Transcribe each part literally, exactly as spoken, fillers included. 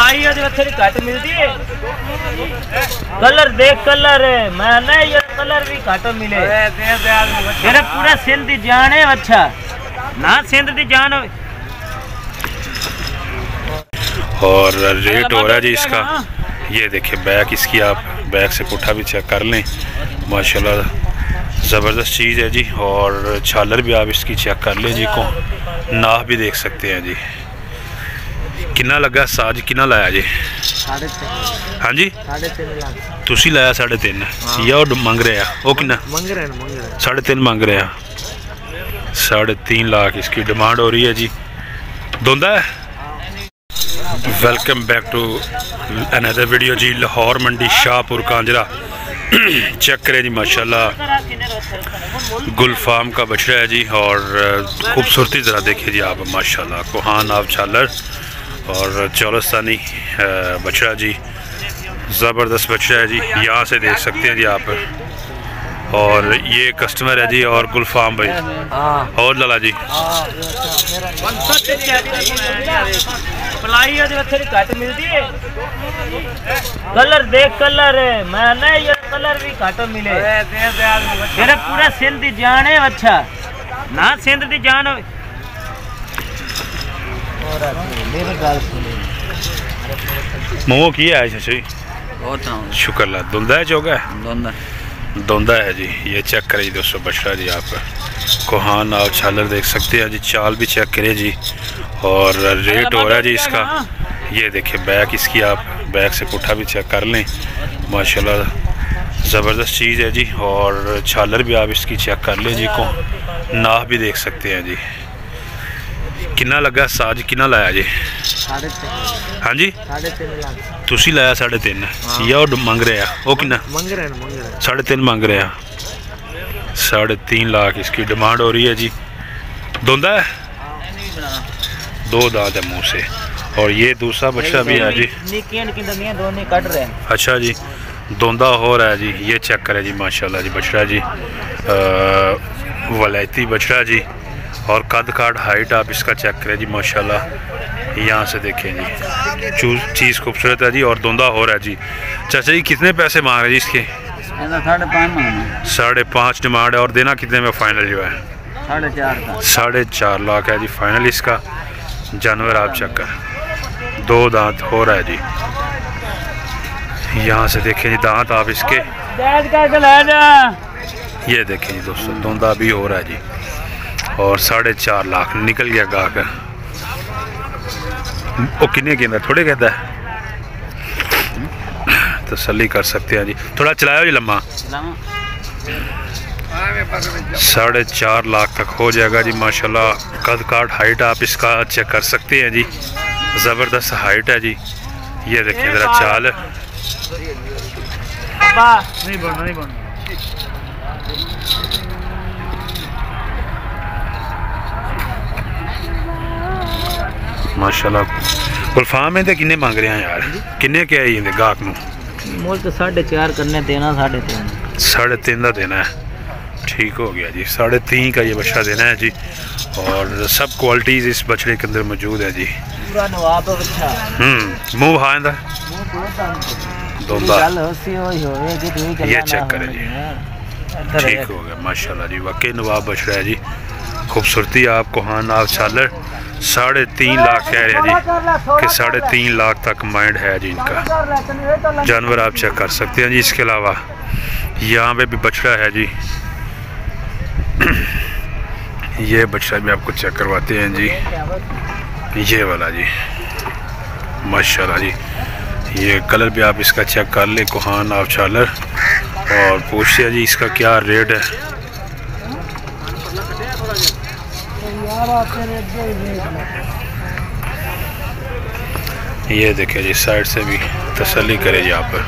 पलाई थोड़ी घट मिलती है। कलर देख कलर मैं ना ये कलर भी घट मिले। मेरा पूरा सिंध की जान है। अच्छा ना सिंध की जान हो। और रेट हो रहा है जी इसका। ये देखिए बैक इसकी, आप बैक से पुट्ठा भी चेक कर लें। माशाल्लाह ज़बरदस्त चीज़ है जी। और छालर भी आप इसकी चेक कर लें जी। को नाप भी देख सकते हैं जी। कितना लगा साज कितना लाया जी? हाँ जी तुसी लाया साढ़े तीन या मंग रहे हैं? वो कितना साढ़े तीन मंग रहे हैं। साढ़े तीन लाख इसकी डिमांड हो रही है जी। दोंदा है। Welcome back to another video जी। लाहौर मंडी शाहपुर कांजरा। चेक करें जी माशाल्लाह गुल फार्म का बछड़ा है जी। और खूबसूरती ज़रा देखिए जी आप माशाल्लाह। कोहान आप छालर और चौलस्तानी बछड़ा जी। ज़बरदस्त बछड़ा है जी। यहाँ से देख सकते हैं जी आप। और ये कस्टमर है जी। और गुल फार्म भाई और लाला जी पलाई थोड़ी घट मिलती है। कलर देख कलर मैं ना ये कलर भी घट मिले। मेरा पूरा सिंध की जान है। अच्छा ना सिंध की जान हो। मोमो की है शशि? शुक्र ला धुंदा है चौका है धुंदा है जी। ये चेक करें जी दोस्तों बछड़ा जी आप। कोहान आप छालर देख सकते हैं जी। चाल भी चेक करें जी। और रेट हो रहा है जी इसका। ये देखिए बैक इसकी, आप बैक से पुट्ठा भी चेक कर लें। माशाल्लाह ज़बरदस्त चीज़ है जी। और छालर भी आप इसकी चेक कर लें जी। को नाप भी देख सकते हैं जी। कितना लगा साज कितना लाया जी? हाँ जी तुसी लाया साढ़े तीन या मंग रहे हैं? वो कितना साढ़े तीन मंग रहे हैं। साढ़े तीन लाख इसकी डिमांड हो रही है जी। दोंदा है। दो दांत है मुंह से। और ये दूसरा बच्चा भी है जी। अच्छा जी दोंदा हो रहा है जी। ये चेक करें जी माशाल्लाह जी बछड़ा जी। वलायती बछड़ा जी। और कद काट हाइट आप इसका चेक करें जी माशाल्लाह। यहाँ से देखें जी चूज चीज़ खूबसूरत है जी। और दोंदा हो रहा है जी। चाचा जी कितने पैसे मांग रहे हैं जी इसके? साढ़े पाँच साढ़े पाँच डिमांड है। और देना कितने में फाइनल जो है? साढ़े चार साढ़े चार लाख है जी फाइनल इसका। जानवर आप चेक कर दो दांत हो रहा है जी। यहाँ से देखें जी दांत आप इसके। ये देखें जी दोस्तों दोंदा भी हो रहा है जी। और साढ़े चार लाख निकल गया गा कर। वो कितने के अंदर थोड़े कहता है तसल्ली कर सकते हैं जी। थोड़ा चलाओ जी लम्मा। साढ़े चार लाख तक हो जाएगा जी माशाल्लाह। कद काट हाइट आप इसका चेक कर सकते हैं जी। ज़बरदस्त हाइट है जी। ये देखिए ज़रा चाल नहीं बनना नहीं बनना। माशाल्लाह गुलफाम में तो किन्ने मांग रहे हैं यार? किन्ने क्या है ये गाहक नूं? मोल तो साढ़े चार करने देना साढ़े तीन साढ़े तीन का देना है। ठीक हो गया जी। साढ़े तीन का ये बछड़ा देना है जी। और सब क्वालिटीज़ इस बछड़े के अंदर मौजूद है जी। पूरा नवाब बछड़ा। हम्म मुँह हाँ इंदा दोंदा ये चेक करें जी। ठीक हो गया माशाल्लाह जी। वाकई नवाब बछड़ा है जी। खूबसूरती आपको हाँ नाव छालर। साढ़े तीन लाख कह रहे हैं जी कि साढ़े तीन लाख तक माइंड है जी इनका। जानवर आप चेक कर सकते हैं जी। इसके अलावा यहाँ पे भी बछड़ा है जी। ये बछड़ा भी आपको चेक करवाते हैं जी। ये वाला जी माशाल्लाह जी। ये कलर भी आप इसका चेक कर लें। कोहान आप छालर। और पूछते हैं जी इसका क्या रेट है। ये देखिए जी साइड से भी तसल्ली करे जी आप।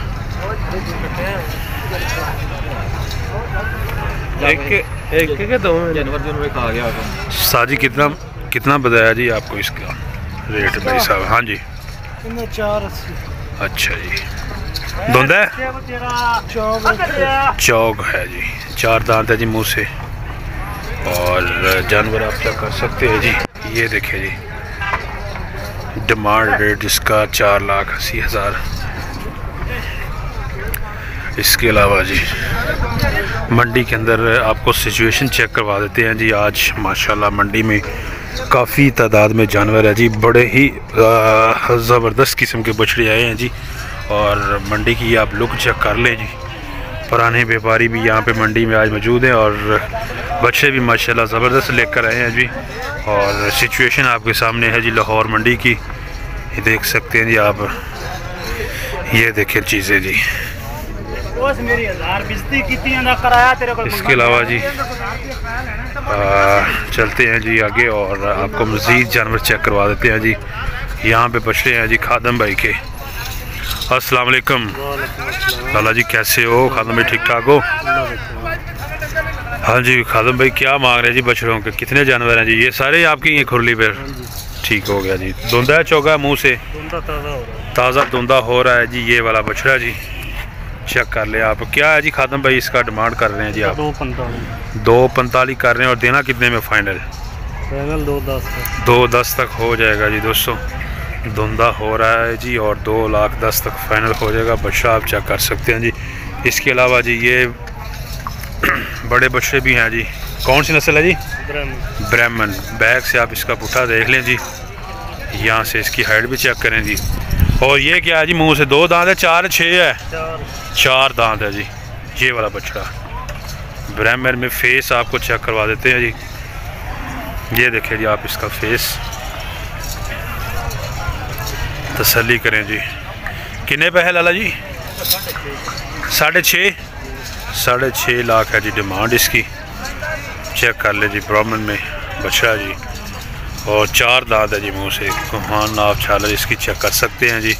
एक एक के दो जानवर जो में खा गया साजी कितना कितना बताया जी आपको इसका रेट भाई साहब? हाँ जी चार। अच्छा जी धुंदा चौक है जी। चार दांत है जी मुंह से। और जानवर आप क्या कर सकते हैं जी। ये देखिए जी डिमांड रेट इसका चार लाख अस्सी हज़ार। इसके अलावा जी मंडी के अंदर आपको सिचुएशन चेक करवा देते हैं जी। आज माशाल्लाह मंडी में काफ़ी तादाद में जानवर है जी, बड़े ही ज़बरदस्त किस्म के बछड़े आए हैं जी। और मंडी की आप लुक चेक कर लें जी। पुराने व्यापारी भी यहाँ पे मंडी में आज मौजूद हैं और बच्चे भी माशाल्लाह ज़बरदस्त लेकर आए हैं जी। और सिचुएशन आपके सामने है जी लाहौर मंडी की, ये देख सकते हैं जी आप। ये देखें चीज़ें जी। इसके अलावा जी आ, चलते हैं जी आगे और आपको मज़ीद जानवर चेक करवा देते हैं जी। यहाँ पे बछड़े हैं जी खादम भाई के। अस्सलाम वालेकुम लाला जी, कैसे हो? खादम भाई ठीक ठाक हो? हाँ जी खादम भाई, क्या मांग रहे हैं जी बछड़ों के? कितने जानवर हैं जी? ये सारे आपकी हैं खुरली पर? ठीक हो गया जी। धुंधा है चौगा मुँह से? ताज़ा धुंधा हो रहा है जी। ये वाला बछड़ा जी चेक कर ले आप। क्या है जी खादम भाई इसका डिमांड कर रहे हैं जी आप? दो पैंतालीस दो पैंतालीस कर रहे हैं। और देना कितने में फाइनल? फाइनल दो दस तक। दो दस तक हो जाएगा जी दोस्तों। धुंधा हो रहा है जी और दो लाख दस तक फाइनल हो जाएगा। बच्चा आप चेक कर सकते हैं जी। इसके अलावा जी ये बड़े बच्चे भी हैं जी। कौन सी नस्ल है जी? ब्राह्मण। बैग से आप इसका पुट्ठा देख लें जी, यहाँ से इसकी हाइट भी चेक करें जी। और ये क्या है जी? मुंह से दो दांत है? चार छः है? चार चार दांत है जी। ये वाला बछड़ा ब्राह्मण में फेस आपको चेक करवा देते हैं जी। ये देखें जी आप इसका फेस, तसल्ली करें जी। कितने पे है लाला जी? साढ़े छः साढ़े छः लाख है जी डिमांड इसकी। चेक कर ले जी, ब्राह्मण में बछड़ा जी। और चार दांत है जी मुँह से। हाँ नाप छालर इसकी चेक कर सकते हैं जी।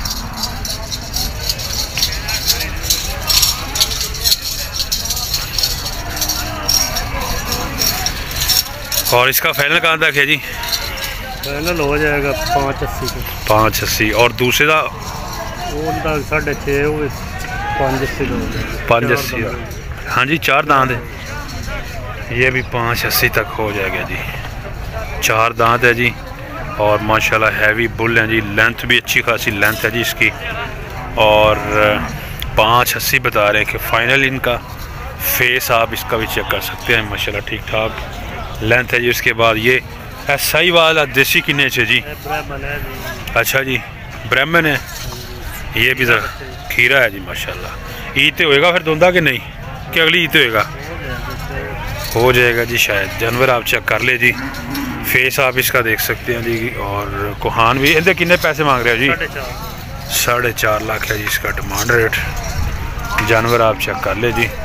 और इसका फाइनल कहाँ तक है जी? फाइनल हो जाएगा पाँच अस्सी का। पाँच अस्सी। और दूसरे का साढ़े छः हो पाँच अस्सी का हो जाएगा। पाँच अस्सी। हाँ जी चार दांत है। ये भी पाँच अस्सी तक हो जाएगा जी। चार दांत है जी और माशाल्लाह हैवी बुल है जी। लेंथ भी अच्छी खासी लेंथ है जी इसकी। और पाँच अस्सी बता रहे हैं कि फ़ाइनल इनका। फेस आप इसका भी चेक कर सकते हैं, माशाल्लाह ठीक ठाक लेंथ है जी। उसके बाद ये सही वाला देसी किन्ने से जी? अच्छा जी ब्राह्मण है। ये भी ज़रा खीरा है जी माशाल्लाह। ईद तो होएगा फिर धुंधा के नहीं कि अगली ईद होएगा? हो जाएगा जी शायद। जानवर आप चेक कर ले जी। फेस आप इसका देख सकते हैं जी। और कोहान भी। इनके कितने पैसे मांग रहे हो जी? साढ़े चार लाख है जी इसका डिमांड रेट। जानवर आप चेक कर ले जी।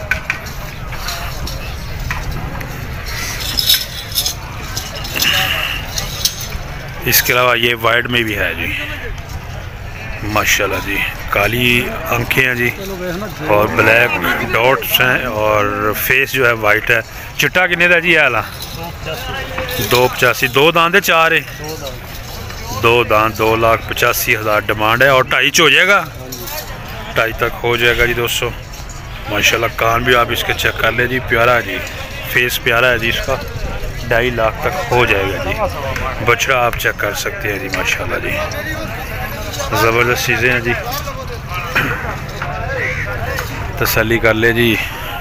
इसके अलावा ये वाइट में भी है जी माशाल्लाह जी। काली आंखें हैं जी और ब्लैक डॉट्स हैं और फेस जो है वाइट है। चिट्टा किन्ने का जी? आला दो पचासी। दो दांत है? चार है? दो दांत। दो लाख पचासी हज़ार डिमांड है। और ढाई च हो जाएगा? ढाई तक हो जाएगा जी दोस्तों। माशाल्लाह कान भी आप इसके चेक कर ले जी। प्यारा है जी, फेस प्यारा है जी इसका। ढाई लाख तक हो जाएगा जी। बछड़ा आप चेक कर सकते हैं जी माशाल्लाह जी। ज़बरदस्त चीज़ें हैं जी, तसल्ली कर ले जी।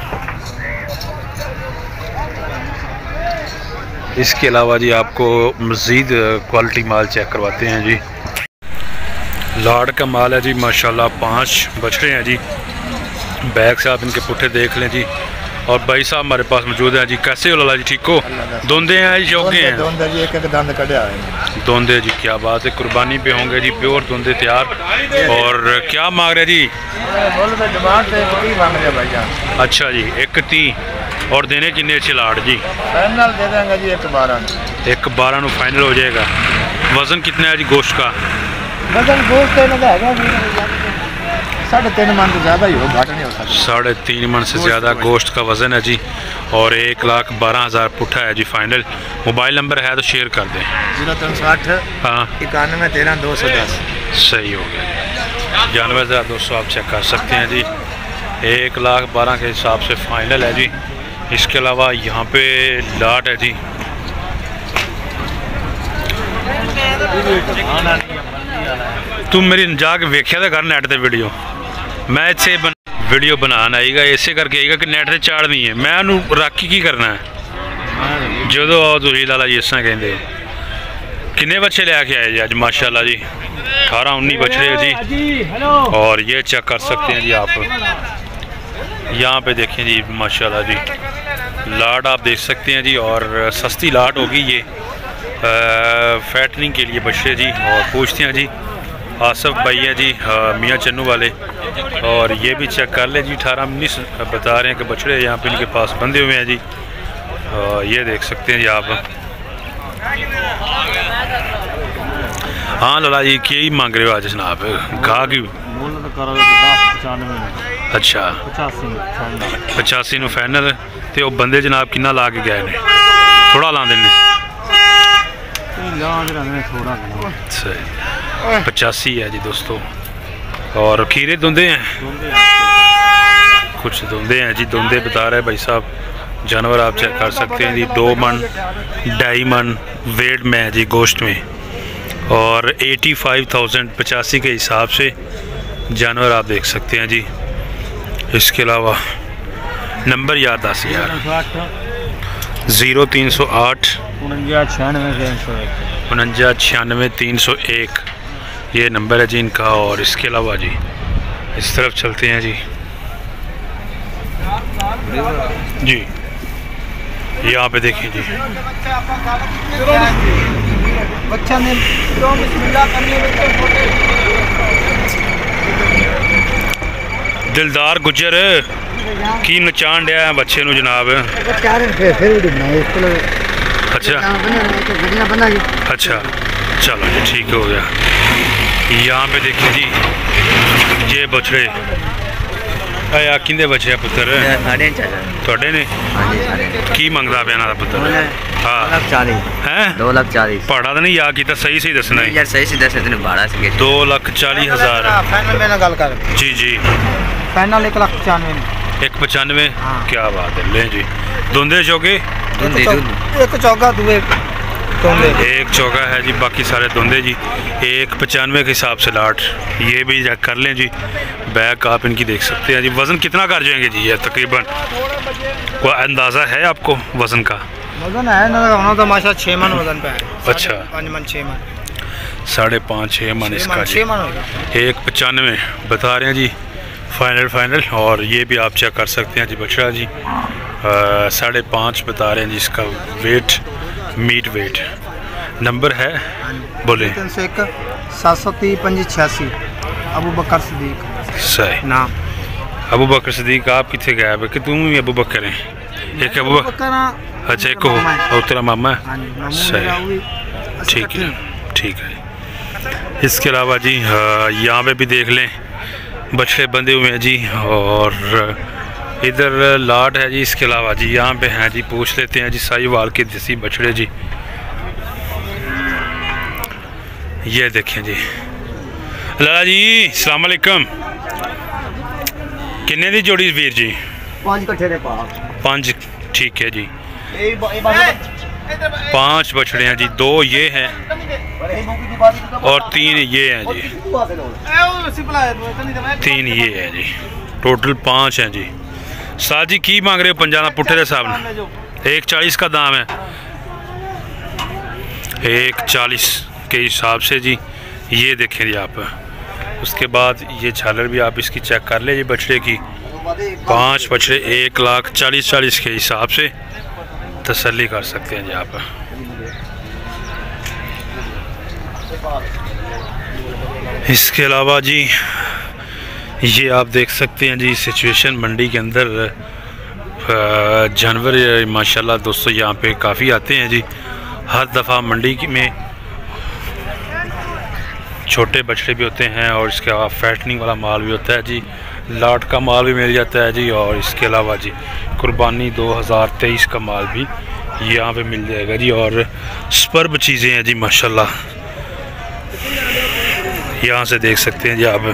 इसके अलावा जी आपको मज़ीद क्वालिटी माल चेक करवाते हैं जी। लाड का माल है जी माशाल्लाह। पांच बछड़े हैं जी। बैग से आप इनके पुट्ठे देख लें जी। और भाई साहब हमारे पास मौजूद हैं जी। कैसे हो लाला जी? ठीक हो? दोंदे हैं शौके हैं? दोंदे जी, एक एक दांत कढ़ा है। दोंदे जी, क्या बात है। कुर्बानी पे होंगे जी, प्योर दोंदे तैयार। और क्या मांग रहे जी? अच्छा जी एक ती। और देने किन्ने अच्छे लाड जी? फाइनल दे देंगे जी एक बारह। एक बारह नु फाइनल हो जाएगा। वजन कितना है जी गोश्त का? वजन गोश्त साढ़े तीन मन से ज़्यादा ही हो, घाटा नहीं हो सकता। साढ़े तीन मन से ज़्यादा गोश्त का वज़न है जी। और एक लाख बारह हज़ार पुट्ठा है जी फाइनल। मोबाइल नंबर है तो शेयर कर दें। जीरो तीन सौ आठ हाँ इक्यानवे तेरह दो सौ दस। सही हो गया। जानवर ज़रा दोस्तों आप चेक कर सकते हैं जी। एक लाख बारह के हिसाब से फाइनल है जी। इसके अलावा यहाँ पे लाट है जी। तू मेरी जाके वेख्या तो कर नैट ते वीडियो, मैं इत्थे बन, वीडियो बनान आएगा इसे करके आएगा कि नैट ते चाड़नी है, मैं उन्होंने रख की करना है जो आओ तुम लाला जी इस कहते हो। किन्ने बच्चे लैके आए जी अज माशाल्लाह जी, अठारह उन्नीस बछड़े जी। और ये चेक कर सकते हैं जी आप, यहाँ पे देखें जी माशाल्लाह जी, लाट आप देख सकते हैं जी। और सस्ती लाट होगी ये फैटनिंग के लिए बछड़े जी। और पूछते हैं जी आसफ भाई है जी मियाँ चन्नू वाले, और ये भी चेक कर ले जी, अठारह उन्नीस बता रहे हैं कि बछड़े यहाँ पे इनके पास बंधे हुए हैं जी। और ये देख सकते हैं जी आप। हाँ लाला जी क्या ही मांग रहे हो आज जनाब, गा की अच्छा पचासी नु फाइनल, तो वो बंदे जनाब किन्ना ला के गए ने, थोड़ा ला देने पचासी है जी दोस्तों। और खीरे धुंधे हैं, कुछ धुंधे हैं जी, धुंधे बता रहे भाई साहब। जानवर आप चेक कर सकते हैं जी, दो मन ढाई मन वेट में है जी गोश्त में। और एटी फाइव थाउजेंड पचासी के हिसाब से जानवर आप देख सकते हैं जी। इसके अलावा नंबर याद दस यार, ज़ीरो तीन सौ आठ उनंजा छियानवे तीन सौ एक ये नंबर है जी इनका। और इसके अलावा जी इस तरफ चलते हैं जी जी, यहाँ पे देखें जी दिलदार गुजर की नचान दिया बच्चे नू जनाब। अच्छा अच्छा चलो जी ठीक हो गया। यहाँ पे देखिए जी ये बछड़े आया किंदे बचे पुत्र थोड़े ने की मंगदा पे ना पुत्र? हाँ हैं दो लाख चालीस भाड़ा तो नहीं याद किया, सही सही दसना है यार, सही सही दस तेन भाड़ा से दो लाख चालीस हज़ार जी जी फाइनल एक लाख पचानवे एक पचानवे क्या बात है। ले जी धुंधे चौके एक चौका दुए एक चौका है जी, बाकी सारे धुंधे जी। एक पचानवे के हिसाब से लाट ये भी चेक कर लें जी। बैक आप इनकी देख सकते हैं जी। वज़न कितना कर जाएंगे जी ये तकरीबन, कोई अंदाज़ा है आपको वज़न का? वजन है ना तो माशा छः मन वजन पे है। अच्छा पाँच मन छः मन साढ़े पाँच छः मन इसका जी। एक पचानवे बता रहे हैं जी फाइनल फाइनल। और ये भी आप चेक कर सकते हैं जी बछड़ा जी, साढ़े पाँच बता रहे हैं जी इसका वेट, मीट वेट। नंबर है बोले तीन सौ एक सात सौ तीस पंजी छियासी अबू बकर सदीक सही नाम। अबू बकर सदीक आप कितने गए हो कि तुम भी अबू बकर हैं? एक अबू बकर अच्छा एक हो तेरा मामा है सही ठीक है ठीक है। इसके अलावा जी यहाँ पे भी देख लें बछड़े बंधे हुए हैं जी। और इधर लाट है जी। इसके अलावा जी यहाँ पे हैं जी, पूछ लेते हैं जी साहिवाल के देसी बछड़े जी। ये देखें जी लाला जी अस्सलाम वालेकुम, किन्ने दी जोड़ी वीर जी? पाँच ठीक है जी। पांच बछड़े हैं जी, दो ये हैं और तीन ये हैं जी, तीन ये हैं जी, टोटल पाँच हैं जी। साथ जी की मांग रहे हो पंजा का पुट्ठे के हिसाब में? एक चालीस का दाम है, एक चालीस के हिसाब से जी। ये देखें जी आप। उसके बाद ये झालर भी आप इसकी चेक कर ले जी बछड़े की। पांच बछड़े एक लाख चालीस चालीस के हिसाब से तसल्ली कर सकते हैं जी आप। इसके अलावा जी ये आप देख सकते हैं जी सिचुएशन मंडी के अंदर जानवर माशाल्लाह दोस्तों यहाँ पे काफ़ी आते हैं जी। हर दफ़ा मंडी में छोटे बछड़े भी होते हैं और इसके अलावा फैटनिंग वाला माल भी होता है जी, लाट का माल भी मिल जाता है जी। और इसके अलावा जी कुर्बानी दो हज़ार तेईस का माल भी यहाँ पे मिल जाएगा जी। और स्पर्ब चीज़ें हैं जी माशाल्लाह, यहाँ से देख सकते हैं जी आप।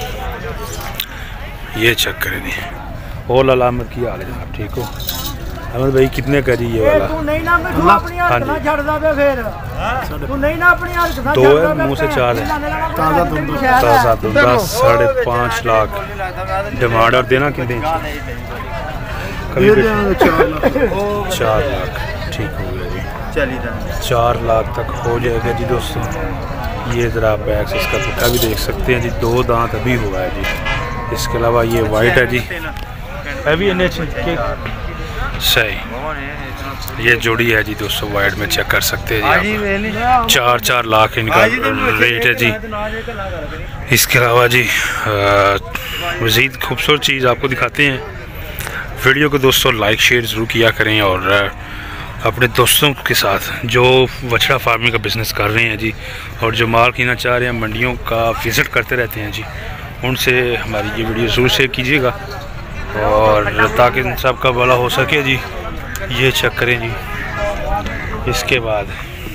ये चेक करें जी। और लाला अहमद की हाल है जनाब, ठीक हो? अहमद भाई कितने का जी ये वाला? तू नहीं ना मैं तू अपनी हाँ हरकत जी। ना छड़ दे फिर तू नहीं ना अपनी हरकत ना दो है, मुंह से चार है। ताजा तुम ताज़ा दुंदा साढ़े पाँच लाख डिमांड और देना कितने? कभी भी चार लाख ठीक हो गया जी। चार लाख तक हो जाएगा जी दोस्तों। ये ज़रा आप बैग से इसका पुट्ठा भी देख सकते हैं जी, दो दांत अभी हुआ है जी। इसके अलावा ये वाइट है जी, अभी इन्हें के सही। ये जोड़ी है जी दोस्तों, वाइट में चेक कर सकते हैं जी आप। चार चार लाख इनका रेट है जी। इसके अलावा जी मज़ीद खूबसूरत चीज़ आपको दिखाते हैं। वीडियो को दोस्तों लाइक शेयर ज़रूर किया करें और अपने दोस्तों के साथ जो बछड़ा फार्मिंग का बिज़नेस कर रहे हैं जी और जो माल कीना चाह रहे हैं, मंडियों का विज़िट करते रहते हैं जी, उनसे हमारी ये वीडियो ज़रूर शेयर कीजिएगा और ताकि इन सब का भला हो सके जी। ये चेक करें जी। इसके बाद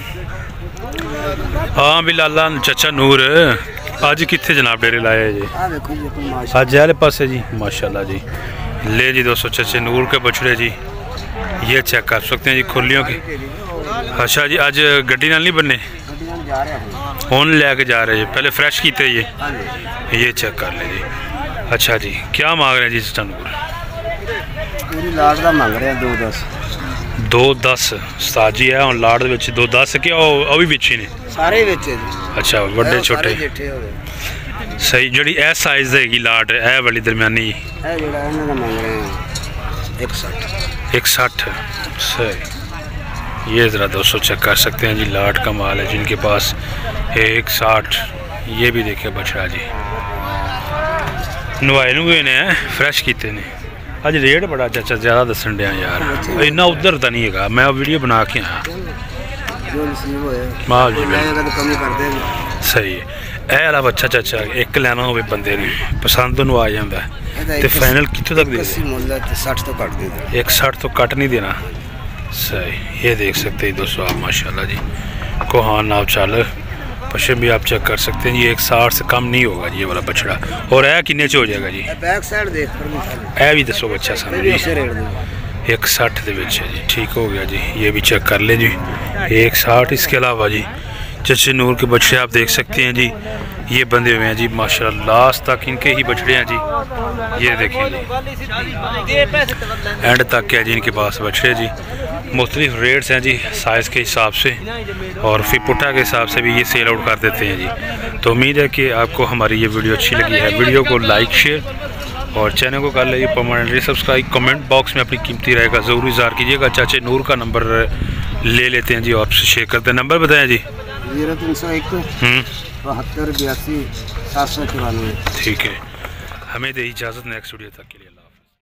हाँ बिलाला चाचा नूर अज कितने जनाब डेरे लाए जी? अज आले पासे जी माशाल्लाह जी। ले जी दोस्तों चाचे नूर के बछड़े जी, ये चेक कर सकते हैं जी खुलियों की। अच्छा जी आज गड्डी नाल नहीं बनने, फोन लेके जा रहे जी, पहले फ्रेश कीते ये ये चेक कर ले जी। अच्छा जी क्या मांग रहे हैं जी चाचा नूर? पूरी लाड़ का मांग रहे हैं दो दस दो दस साजी है और लाड़ दे विच दो दस के ਉਹ ਵੀ ਵਿੱਚ ਹੀ ਨੇ सारे बेचे अच्छा ਵੱਡੇ ਛੋਟੇ जिठे हो गए सही ਜਿਹੜੀ ਇਹ ਸਾਈਜ਼ ਦੇਗੀ ਲਾੜ ਇਹ ਵਾਲੀ ਦਰਮਿਆਨੀ है जेड़ा इन्हां दा मांग रहे हैं एक सौ साठ एक साठ सही। ये ज़रा दोस्तों चेक कर सकते हैं जी, लाट का माल है जिनके पास एक साठ। ये भी देखिए बछड़ा जी नवाए नुए ने फ्रैश किते ने। अज रेट बड़ा चाचा ज़्यादा दसन दिया यार, इन्ना उधर तो नहीं है। मैं वीडियो बना के आया जो नसीब होए माल जी लाएगा तो कमी कर देंगे। सही है। ਇਹ ਵਾਲਾ ਬੱਚਾ ਚਾਚਾ ਇੱਕ ਲੈਣਾ ਹੋਵੇ ਬੰਦੇ ਨੇ ਪਸੰਦ ਨੂੰ ਆ ਜਾਂਦਾ ਤੇ ਫਾਈਨਲ ਕਿੱਥੋਂ ਤੱਕ ਦੇ अस्सी मोल है साठ तो काट दे एक साठ तो कट नहीं देना सही। ये देख सकते हैं दोस्तों आप माशाल्लाह जी। कोहान नाव चाल पश्चिम भी आप चेक कर सकते हैं जी, एक साठ से कम नहीं होगा जी ये वाला बछड़ा। और यह किन्ने च हो जाएगा जी? बैक साइड देख पर यह भी दसो बच्चा सानू जी। रेट दे एक साठ के है जी, ठीक हो गया जी। ये भी चेक कर ले जी एक साठ। इसके अलावा जी चचे नूर के बछड़े आप देख सकते हैं जी, ये बंधे हुए हैं जी माशाल्लाह, लास्ट तक इनके ही बछड़े हैं जी। ये देखें जी एंड तक है जी इनके पास बछड़े जी। मुख्तलिफ रेट्स हैं जी साइज़ के हिसाब से और फिर पुट्ठा के हिसाब से भी ये सेल आउट कर देते हैं जी। तो उम्मीद है कि आपको हमारी ये वीडियो अच्छी लगी है। वीडियो को लाइक शेयर और चैनल को कर लीजिए परमानेंटली सब्सक्राइब। कमेंट बॉक्स में अपनी कीमती राय का ज़रूर इज़हार कीजिएगा। चाचे नूर का नंबर ले लेते हैं जी और आपसे शेयर करते हैं। नंबर बताएं जी। जीरो तीन सौ एक हम्म बहत्तर बयासी सात सौ चौरानवे। ठीक है, हमें दे इजाज़त नेक्स्ट वीडियो तक के लिए।